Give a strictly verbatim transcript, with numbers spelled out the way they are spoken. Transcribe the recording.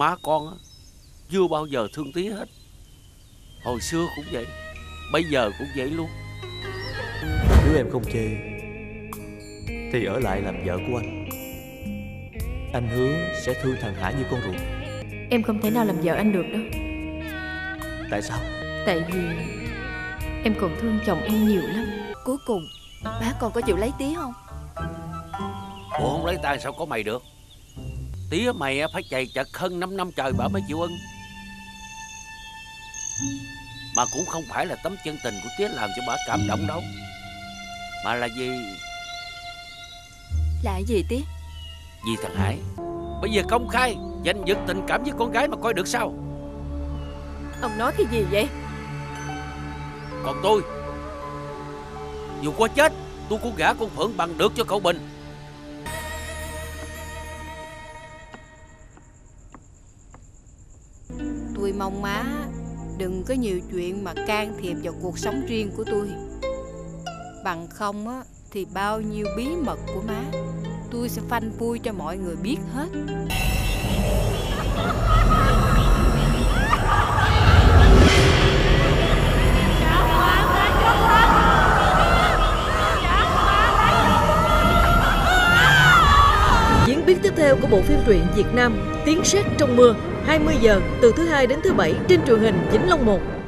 Má con á, chưa bao giờ thương Tía hết. Hồi xưa cũng vậy, bây giờ cũng vậy luôn. Nếu em không chê thì ở lại làm vợ của anh. Anh hứa sẽ thương thằng Hải như con ruột. Em không thể nào làm vợ anh được đâu. Tại sao? Tại vì em còn thương chồng em nhiều lắm. Cuối cùng bác con có chịu lấy Tía không? Bộ không lấy tay sao có mày được. Tía mày phải chày chật hơn năm năm trời bà mới chịu ưng. Mà cũng không phải là tấm chân tình của Tía làm cho bà cảm động đâu, mà là vì... Là gì Tía? Vì thằng Hải bây giờ công khai giành giật tình cảm với con gái mà coi được sao? Ông nói cái gì vậy? Còn tôi, dù có chết tôi cũng gả con Phượng bằng được cho cậu Bình. Tôi mong má đừng có nhiều chuyện mà can thiệp vào cuộc sống riêng của tôi. Bằng không á thì bao nhiêu bí mật của má tôi sẽ phanh phui cho mọi người biết hết. Diễn biến tiếp theo của bộ phim truyện Việt Nam Tiếng Sét Trong Mưa hai mươi giờ từ thứ hai đến thứ bảy trên truyền hình Vĩnh Long một.